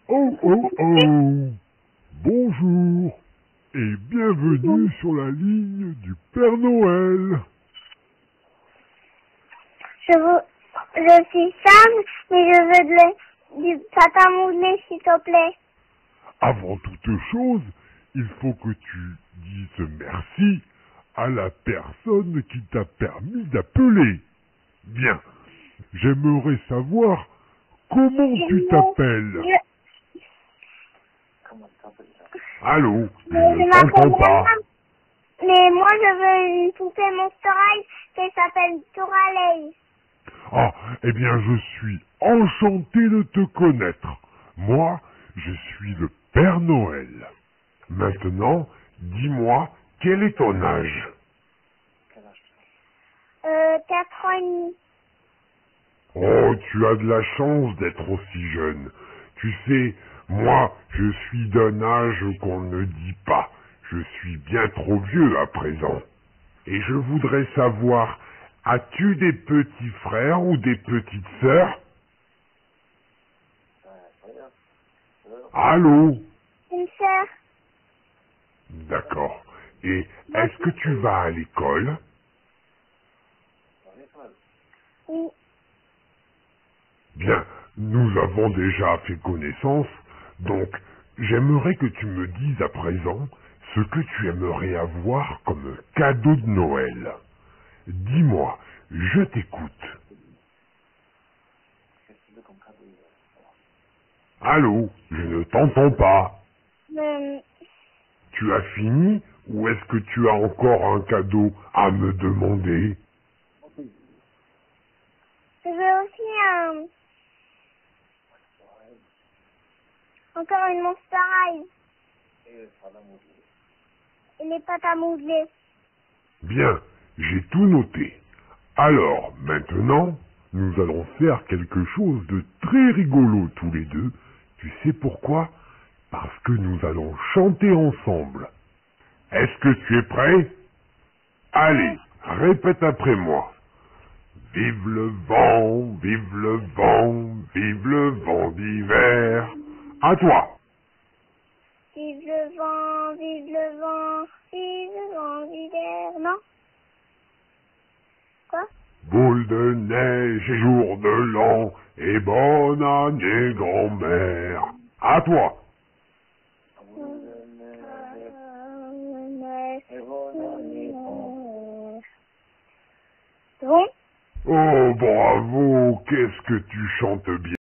Oh oh oh! Bonjour et bienvenue sur la ligne du Père Noël. Je suis Sam, mais je veux du papa moulé, s'il te plaît. Avant toute chose, il faut que tu dises merci à la personne qui t'a permis d'appeler. Bien, j'aimerais savoir comment tu t'appelles. Allô, je ne Je t'entends m'appelle pas. Anna, mais moi je veux une poupée Monster High qui s'appelle Toralei. Ah, eh bien, je suis enchanté de te connaître. Moi, je suis le Père Noël. Maintenant, dis-moi, quel est ton âge? 4 ans et demi. Oh, tu as de la chance d'être aussi jeune. Tu sais, moi, je suis d'un âge qu'on ne dit pas. Je suis bien trop vieux à présent. Et je voudrais savoir, as-tu des petits frères ou des petites sœurs? Allô? Une sœur. D'accord. Et est-ce que tu vas à l'école? Oui. Bien, nous avons déjà fait connaissance, donc j'aimerais que tu me dises à présent ce que tu aimerais avoir comme cadeau de Noël. Dis-moi, je t'écoute. Allô, je ne t'entends pas. Euh, Tu as fini ou est-ce que tu as encore un cadeau à me demander? je veux aussi encore une Monster High. Et les pâtes à modeler. Bien, j'ai tout noté. Alors, maintenant, nous allons faire quelque chose de très rigolo tous les deux. Tu sais pourquoi? Parce que nous allons chanter ensemble. Est-ce que tu es prêt? Allez, répète après moi. Vive le vent, vive le vent, vive le vent d'hiver. À toi. Vive le vent, vive le vent, vive le vent d'hiver. Non? Quoi? Boule de neige et jour de l'an, et bonne année grand-mère. À toi. Bon? Oh, bravo, qu'est-ce que tu chantes bien.